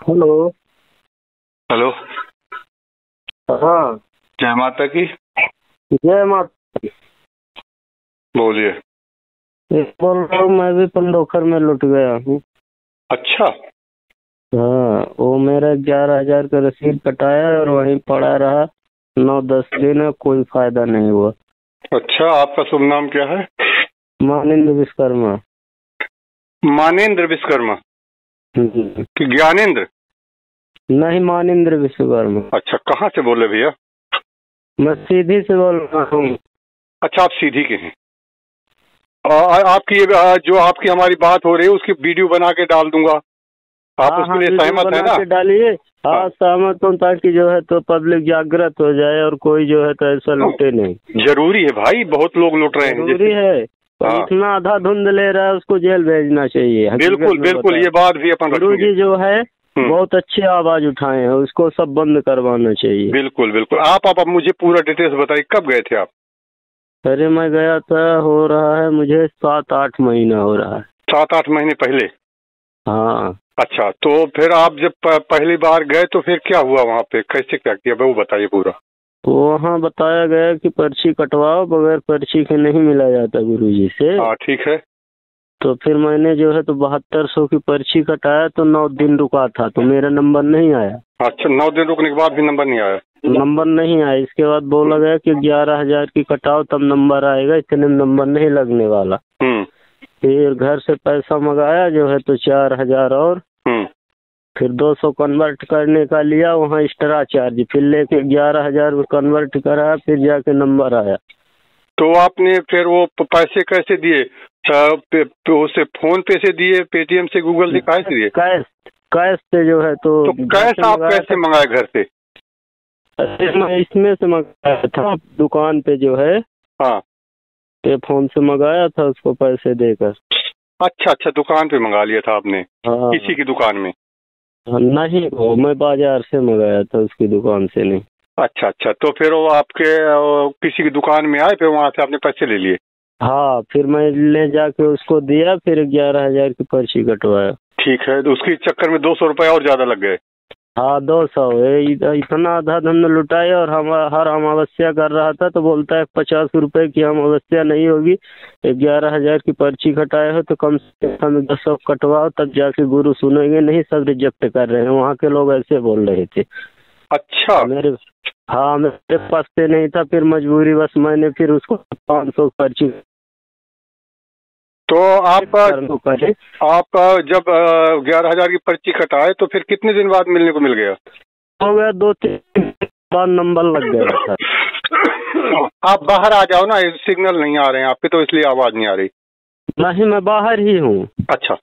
Hello. Hello. हाँ, जय माता की। जय माता। बोलिए। बोल रहा हूँ, मैं भी पंडोखर में लुट गया हूँ। अच्छा। हाँ, वो मेरा 11,000 का रसीद कटाया और वहीं पड़ा रहा 9-10 दिन, कोई फायदा नहीं हुआ। अच्छा, आपका शुभ नाम क्या है? मानिंद्र विश्वकर्मा। मानेंद्र विश्वकर्मा हम्म। कि ज्ञानेंद्र? नहीं, मानिंद्र विश्वकर्मा। अच्छा, कहाँ से बोले भैया? मैं सीधी से बोल रहा हूँ। अच्छा, आप सीधी के हैं। आपकी जो आपकी हमारी बात हो रही है उसकी वीडियो बना के डाल दूंगा। आप हाँ उसके हाँ, लिए वीडियो सहमत है बना ना? के डालिए। हाँ। हाँ, सहमत हूँ, ताकि जो है तो पब्लिक जागृत हो जाए और कोई जो है तो ऐसा लूटे नहीं। जरूरी है भाई, बहुत लोग लूट रहे हैं जरूरी जैसे। है। हाँ। इतना आधा धुंध ले रहा है, उसको जेल भेजना चाहिए। बिल्कुल बिल्कुल, ये बात भी अपन गुरु रखेंगे। जी जो है बहुत अच्छी आवाज उठाए हैं, उसको सब बंद करवाना चाहिए। बिल्कुल बिल्कुल। आप मुझे पूरा डिटेल्स बताइए, कब गए थे आप? अरे मैं गया था, हो रहा है मुझे 7-8 महीना हो रहा है। 7-8 महीने पहले? हाँ। अच्छा, तो फिर आप जब पहली बार गए तो फिर क्या हुआ वहाँ पे, कैसे क्या किया वो बताइए पूरा। वहाँ बताया गया कि पर्ची कटवाओ, बगैर पर्ची के नहीं मिला जाता गुरु जी से। हाँ ठीक है। तो फिर मैंने जो है तो 7200 की पर्ची कटाया, तो 9 दिन रुका था, तो मेरा नंबर नहीं आया। अच्छा, 9 दिन रुकने के बाद भी नंबर नहीं आया? नंबर नहीं आया। इसके बाद बोला गया कि 11,000 की कटाओ तब नंबर आएगा, इतने में नंबर नहीं लगने वाला। फिर घर से पैसा मंगाया जो है तो 4,000 और फिर 200 कन्वर्ट करने का लिया, वहाँ एक्स्ट्रा चार्ज, फिर लेके 11,000 में कन्वर्ट करा, फिर जाके नंबर आया। तो आपने फिर वो पैसे कैसे दिए? उसे फोन पे से दिए, पेटीएम से, गूगल से, कैसे दिए? कैश से जो है तो कैश आप कैसे मंगाए घर से? मैं इसमें से मंगाया था, दुकान पे जो है। हाँ, पे फोन से मंगाया था उसको पैसे देकर। अच्छा अच्छा, दुकान पे मंगा लिया था आपने? हाँ। किसी की दुकान में? नहीं, वो मैं बाजार से मंगाया था, उसकी दुकान से नहीं। अच्छा अच्छा, तो फिर वो आपके किसी की दुकान में आए, फिर वहाँ से आपने पैसे ले लिए? हाँ, फिर मैं ले जाके उसको दिया, फिर 11,000 की पर्ची कटवाया। ठीक है, तो उसके चक्कर में 200 रुपये और ज्यादा लग गए? हाँ, 200। इतना आधा धन लुटाया, और हम हर अमावस्या कर रहा था तो बोलता है 50 रुपए की अमावस्या नहीं होगी, 11,000 की पर्ची कटाए हो तो कम से कम 200 कटवाओ, तब जाके गुरु सुनेंगे, नहीं सब रिजेक्ट कर रहे हैं। वहाँ के लोग ऐसे बोल रहे थे। अच्छा। मेरे पास पे नहीं था, फिर मजबूरी बस मैंने फिर उसको 500 पर्ची। तो आपका जब 11,000 की पर्ची कटाए तो फिर कितने दिन बाद मिलने को मिल गया? हो गया 2-3 बार नंबर लग गया था। आप बाहर आ जाओ ना, सिग्नल नहीं आ रहे हैं आपके, तो इसलिए आवाज नहीं आ रही। नहीं, मैं बाहर ही हूँ। अच्छा,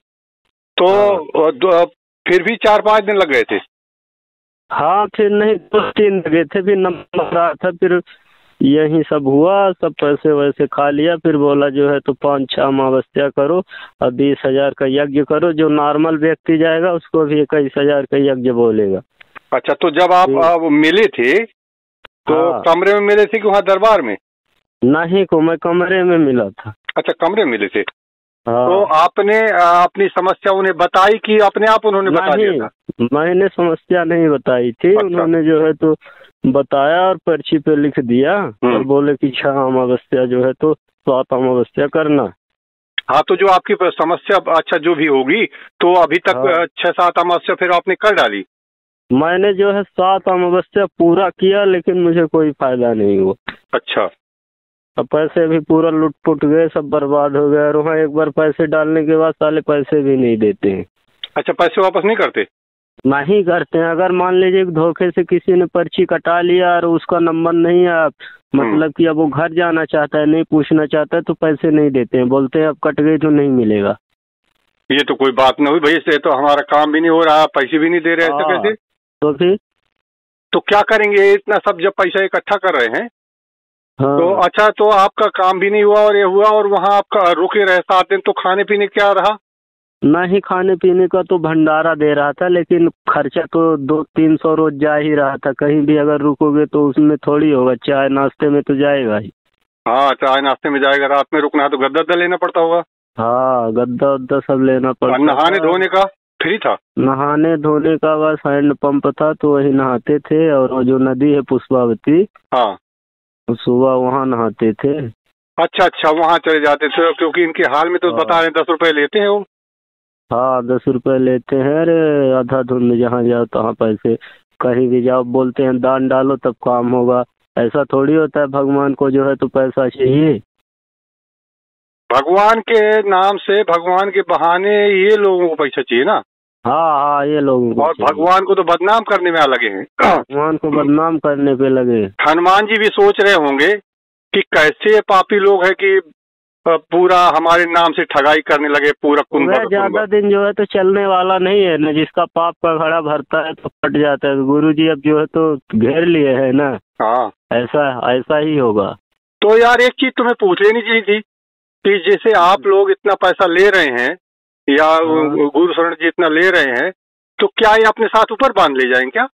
तो फिर भी 4-5 दिन लग गए थे? हाँ, फिर नहीं 2-3 लगे थे, फिर नंबर आया था, फिर यही सब हुआ, सब पैसे वैसे खा लिया। फिर बोला जो है तो 5-6 अमावस्या करो और 20,000 का यज्ञ करो, जो नॉर्मल व्यक्ति जाएगा उसको भी 21,000 का यज्ञ बोलेगा। अच्छा, तो जब आप मिले थे तो हाँ। कमरे में मिले थे कि वहाँ दरबार में? नहीं को, मैं कमरे में मिला था। अच्छा, कमरे में मिले थे। हाँ। तो आपने अपनी समस्या उन्हें बताई कि अपने आप उन्होंने बता दिया था? मैंने समस्या नहीं बताई थी। अच्छा। उन्होंने जो है तो बताया और पर्ची पे लिख दिया और बोले कि 6 अमावस्या जो है तो 7 अमावस्या करना। हाँ, तो जो आपकी समस्या अच्छा जो भी होगी, तो अभी तक 6-7 अमावस्या फिर आपने कर डाली? मैंने जो है 7 अमावस्या पूरा किया, लेकिन मुझे कोई फायदा नहीं हुआ। अच्छा। अब पैसे भी पूरा लुट-पुट गए, सब बर्बाद हो गया। और वहाँ एक बार पैसे डालने के बाद साले पैसे भी नहीं देते हैं। अच्छा, पैसे वापस नहीं करते? नहीं करते हैं। अगर मान लीजिए धोखे से किसी ने पर्ची कटा लिया और उसका नंबर नहीं है, मतलब कि अब वो घर जाना चाहता है, नहीं पूछना चाहता है, तो पैसे नहीं देते हैं, बोलते हैं अब कट गई तो नहीं मिलेगा। ये तो कोई बात नहीं हुई भाई, इससे तो हमारा काम भी नहीं हो रहा, पैसे भी नहीं दे रहे, ऐसे कैसे? तो फिर तो क्या करेंगे इतना सब जब पैसा इकट्ठा कर रहे हैं? हाँ। तो अच्छा, तो आपका काम भी नहीं हुआ और ये हुआ, और वहाँ आपका रुके रहे 7 दिन, तो खाने पीने क्या रहा? नहीं, खाने पीने का तो भंडारा दे रहा था, लेकिन खर्चा तो 200-300 रोज जा ही रहा था। कहीं भी अगर रुकोगे तो उसमें थोड़ी होगा, चाय नाश्ते में तो जाएगा ही। हाँ, चाय नाश्ते में जाएगा, रात में रुकना है तो गद्दा लेना पड़ता होगा। हाँ, गद्दा उद्दा सब लेना पड़ता। नहाने धोने का? फ्री था? नहाने धोने का बस हैंड पंप था, तो वही नहाते थे। और वो जो नदी है पुष्पावती, हाँ, सुबह वहाँ नहाते थे। अच्छा अच्छा, वहाँ चले जाते थे, क्योंकि इनके हाल में तो बता रहे 10 रुपए लेते हैं वो। हाँ 10 रुपए लेते हैं। अरे आधा धुंध, जहाँ जाओ तहाँ पैसे, कहीं भी जाओ बोलते हैं दान डालो तब काम होगा। ऐसा थोड़ी होता है, भगवान को जो है तो पैसा चाहिए। भगवान के नाम से, भगवान के बहाने ये लोगों को पैसा चाहिए ना। हाँ हाँ, ये लोगों को और चाहिए। भगवान को तो बदनाम करने में लगे हैं। भगवान को बदनाम करने पे लगे। हनुमान जी भी सोच रहे होंगे कि कैसे पापी लोग हैं कि पूरा हमारे नाम से ठगाई करने लगे, पूरा कुंभा का ज्यादा दिन जो है तो चलने वाला नहीं है ना, जिसका पाप का घड़ा भरता है तो फट जाता है। गुरु जी अब जो है तो घेर लिए है ना। हाँ, ऐसा ही होगा। तो यार एक चीज तुम्हें पूछ लेनी चाहिए थी कि जैसे आप लोग इतना पैसा ले रहे हैं, या गुरु शरण जी इतना ले रहे हैं, तो क्या ये अपने साथ ऊपर बांध ले जाएंगे क्या?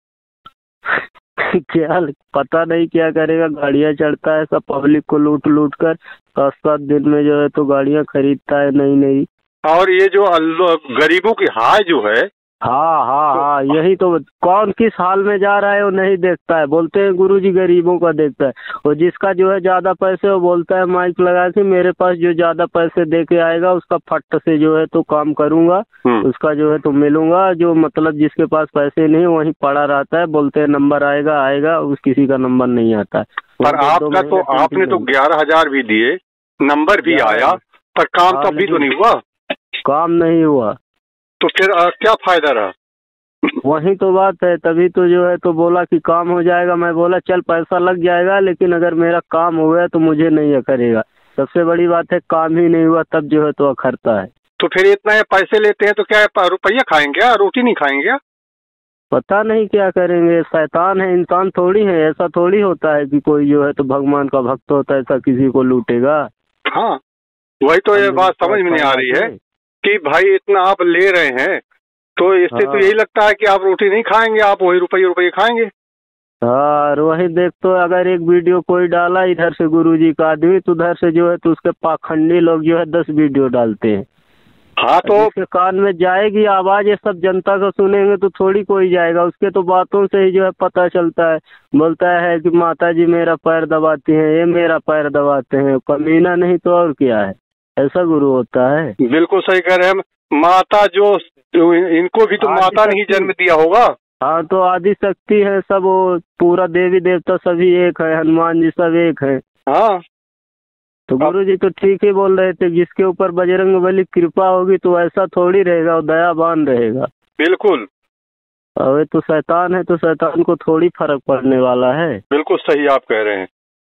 क्या पता नहीं क्या करेगा। गाड़ियाँ चढ़ता है सब, पब्लिक को लूट लूट कर 7-7 दिन में जो है तो गाड़ियाँ खरीदता है नई नई। और ये जो गरीबों की हाय जो है। हाँ हाँ हाँ, यही तो। कौन किस हाल में जा रहा है वो नहीं देखता है। बोलते हैं गुरुजी गरीबों का देखता है। और जिसका जो है ज्यादा पैसे, वो बोलता है माइक लगा के, मेरे पास जो ज्यादा पैसे दे के आएगा उसका फट से जो है तो काम करूंगा, उसका जो है तो मिलूंगा। जो मतलब जिसके पास पैसे नहीं वहीं पड़ा रहता है, बोलते हैं नंबर आएगा आएगा, उस किसी का नंबर नहीं आता है। पर आपका तो, आपने तो 11,000 भी दिए, नंबर भी आया, पर काम तब भी तो नहीं हुआ। काम नहीं हुआ तो फिर क्या फायदा रहा? वही तो बात है। तभी तो जो है तो बोला कि काम हो जाएगा। मैं बोला चल पैसा लग जाएगा, लेकिन अगर मेरा काम हो गया तो मुझे नहीं अखरेगा। सबसे बड़ी बात है काम ही नहीं हुआ तब जो है तो अखरता है। तो फिर इतना पैसे लेते हैं तो क्या रुपया खाएंगे क्या, रोटी नहीं खाएंगे? पता नहीं क्या करेंगे। शैतान है, इंसान थोड़ी है। ऐसा थोड़ी होता है कि कोई जो है तो भगवान का भक्त होता है ऐसा किसी को लूटेगा। हाँ, वही तो ये बात समझ में नहीं आ रही है कि भाई इतना आप ले रहे हैं, तो इससे तो यही लगता है कि आप रोटी नहीं खाएंगे, आप वही रुपये खाएंगे। हाँ, वही देख तो, अगर एक वीडियो कोई डाला इधर से गुरुजी का आदमी, तो उधर से जो है तो उसके पाखंडी लोग जो है 10 वीडियो डालते हैं। हाँ, तो उसके कान में जाएगी आवाज, ये सब जनता को सुनेंगे तो थोड़ी कोई जाएगा। उसके तो बातों से ही जो है पता चलता है। बोलता है कि माता जी मेरा पैर दबाती हैं, ये मेरा पैर दबाते हैं। कमीना नहीं तो और क्या है। ऐसा गुरु होता है। बिल्कुल सही कह रहे हैं। माता जो, इनको भी तो माता ने ही जन्म दिया होगा। हाँ, तो आदि शक्ति है सब, वो पूरा देवी देवता सभी एक है, हनुमान जी सब एक है। हाँ, तो गुरु जी तो ठीक ही बोल रहे थे, जिसके ऊपर बजरंग बली कृपा होगी तो ऐसा थोड़ी रहेगा, वो दयावान रहेगा। बिल्कुल। अरे तो शैतान है, तो शैतान को थोड़ी फर्क पड़ने वाला है। बिल्कुल सही आप कह रहे हैं।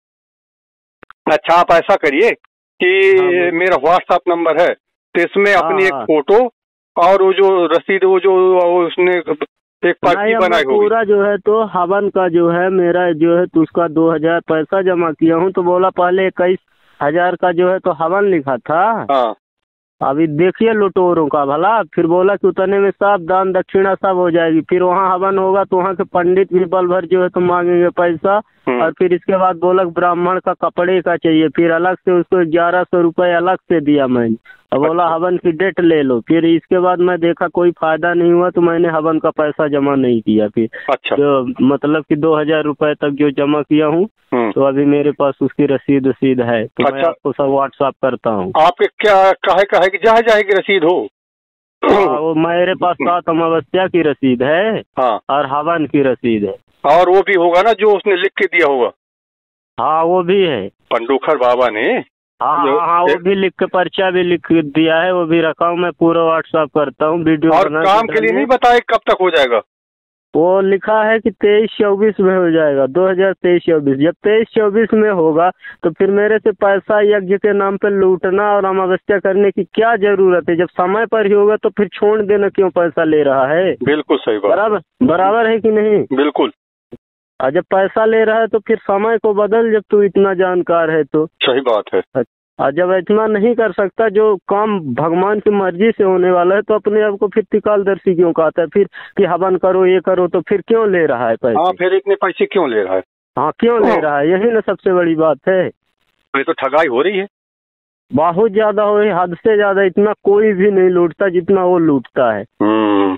अच्छा, आप ऐसा करिए कि मेरा व्हाट्सएप नंबर है, तो इसमें अपनी एक फोटो और वो जो रसीद, वो जो उसने एक पर्ची बनाई होगी, पूरा जो है तो हवन का जो है मेरा जो है तो उसका 2,000 पैसा जमा किया हूँ। तो बोला पहले 21,000 का जो है तो हवन लिखा था। हाँ, अभी देखिए लुटोरों का भला। फिर बोला कि उतने में सब दान दक्षिणा सब हो जाएगी। फिर वहाँ हवन होगा तो वहाँ के पंडित भी बल भर जो है तो मांगेंगे पैसा। और फिर इसके बाद बोला ब्राह्मण का कपड़े का चाहिए, फिर अलग से उसको 1100 रुपये अलग से दिया मैंने। अब बोला हवन की डेट ले लो। फिर इसके बाद मैं देखा कोई फायदा नहीं हुआ तो मैंने हवन का पैसा जमा नहीं किया फिर। अच्छा, तो मतलब कि 2,000 रुपये तक जो जमा किया हूँ, तो अभी मेरे पास उसकी रसीद है। तो मैं आपको सब व्हाट्सएप करता हूँ। आपके क्या कहे कि जहाँ जाए की रसीद हो? वो मेरे पास 7 अमावस्या की रसीद है। हाँ, और हवन की रसीद है। और वो भी होगा ना जो उसने लिख के दिया होगा? हाँ, वो भी है। पंडूखर बाबा ने? हाँ, वो भी लिख के, पर्चा भी लिख दिया है, वो भी रखा हूँ। मैं पूरा व्हाट्सएप करता हूँ वीडियो। और काम के लिए नहीं बताए कब तक हो जाएगा? वो लिखा है कि 23-24 में हो जाएगा, 2023-24। जब 23-24 में होगा तो फिर मेरे से पैसा यज्ञ के नाम पे लूटना और अमावस्या करने की क्या जरूरत है? जब समय पर ही होगा तो फिर छोड़ देना, क्यों पैसा ले रहा है? बिल्कुल सही बात। बराबर है कि नहीं? बिल्कुल। और जब पैसा ले रहा है तो फिर समय को बदल, जब तू इतना जानकार है तो। सही बात है। और जब इतना नहीं कर सकता, जो काम भगवान की मर्जी से होने वाला है, तो अपने आप को फिर तिकालदर्शी क्यों कहता है फिर कि हवन करो ये करो? तो फिर क्यों ले रहा है पैसे? हाँ, फिर इतने पैसे क्यों ले रहा है? हाँ, क्यों ले रहा है? यही ना सबसे बड़ी बात है। ये तो ठगाई हो रही है, बहुत ज्यादा हो रही, हद से ज्यादा। इतना कोई भी नहीं लूटता जितना वो लूटता है।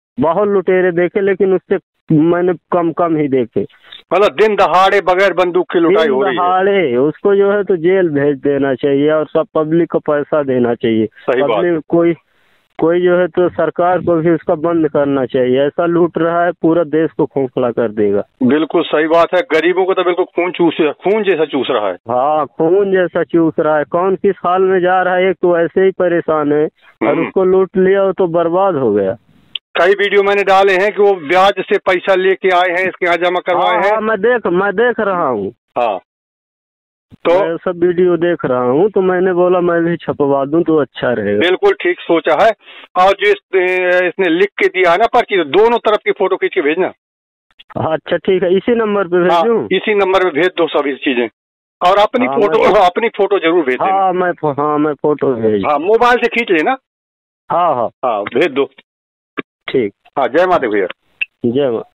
बहुत लुटेरे देखे, लेकिन उससे मैंने कम ही देखे। मतलब दिन दहाड़े बगैर बंदूक की लुटाई हो रही है। दहाड़े उसको जो है तो जेल भेज देना चाहिए और सब पब्लिक को पैसा देना चाहिए। पब्लिक कोई जो है तो सरकार को भी उसका बंद करना चाहिए। ऐसा लूट रहा है, पूरा देश को खोखला कर देगा। बिल्कुल सही बात है। गरीबों को तो बिल्कुल खून जैसा चूस रहा है। हाँ, खून जैसा चूस रहा है। कौन किस हाल में जा रहा है, एक तो ऐसे ही परेशान है और उसको लूट लिया तो बर्बाद हो गया। कई वीडियो मैंने डाले हैं कि वो ब्याज से पैसा लेके आए हैं, इसके यहाँ जमा करवाए हैं। हाँ, मैं देख रहा हूँ। हाँ, तो मैं सब वीडियो देख रहा हूँ, तो मैंने बोला मैं भी छपवा दूं तो अच्छा रहेगा। बिल्कुल ठीक सोचा है। और जो इसने लिख के दिया है ना पर्ची, तो दोनों तरफ की फोटो खींच के भेजना। अच्छा ठीक है, इसी नंबर पे भेजूं? हाँ, इसी नंबर पे भेज दो सभी चीजें, और अपनी फोटो जरूर भेज देना। हाँ, मैं फोटो भेज। हाँ, मोबाइल से खींच लेना। हाँ, भेज दो। ठीक। ठीक। हाँ, जय माता भैया। जय माता।